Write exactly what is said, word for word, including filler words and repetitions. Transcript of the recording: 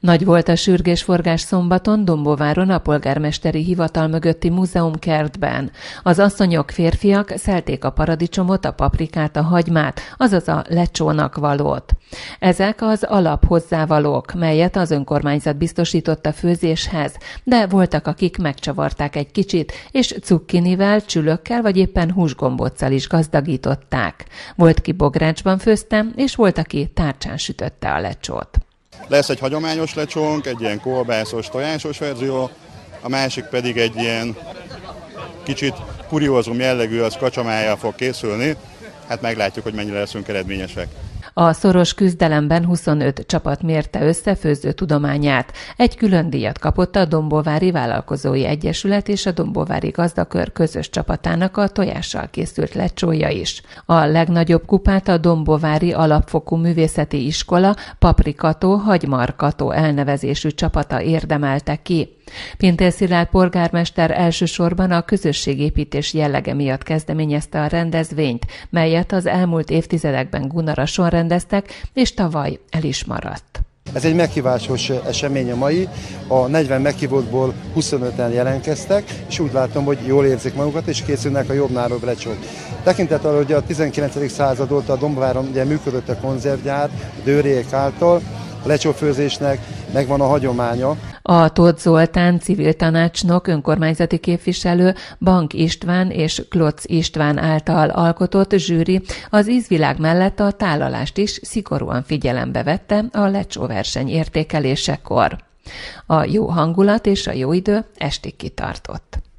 Nagy volt a sürgésforgás szombaton Dombováron a polgármesteri hivatal mögötti múzeumkertben. Az asszonyok, férfiak szelték a paradicsomot, a paprikát, a hagymát, azaz a lecsónak valót. Ezek az alap hozzávalók, melyet az önkormányzat biztosított a főzéshez, de voltak, akik megcsavarták egy kicsit, és cukkinivel, csülökkel vagy éppen húsgombóccal is gazdagították. Volt, ki bográcsban főzte, és volt, aki tárcsán sütötte a lecsót. Lesz egy hagyományos lecsónk, egy ilyen kolbászos, tojásos verzió, a másik pedig egy ilyen kicsit kuriózum jellegű, az kacsamájjal fog készülni. Hát meglátjuk, hogy mennyire leszünk eredményesek. A szoros küzdelemben huszonöt csapat mérte össze főző tudományát. Egy külön díjat kapott a Dombovári Vállalkozói Egyesület és a Dombovári Gazdakör közös csapatának a tojással készült lecsója is. A legnagyobb kupát a Dombovári Alapfokú Művészeti Iskola Paprikató Hagymarkató elnevezésű csapata érdemelte ki. Pintér Szilárd polgármester elsősorban a közösségépítés jellege miatt kezdeményezte a rendezvényt, melyet az elmúlt évtizedekben Gunarason rendeztek, és tavaly el is maradt. Ez egy meghívásos esemény a mai, a negyven meghívottból huszonöten jelentkeztek, és úgy látom, hogy jól érzik magukat, és készülnek a jobbnál lecsók. Tekintet arra, hogy a tizenkilencedik század óta a Dombováron ugye működött a konzervgyár, Dőriék által, a lecsófőzésnek megvan a hagyománya. A Tóth Zoltán civil tanácsnok, önkormányzati képviselő, Bank István és Klotz István által alkotott zsűri az ízvilág mellett a tálalást is szigorúan figyelembe vette a lecsóverseny értékelésekor. A jó hangulat és a jó idő estig kitartott.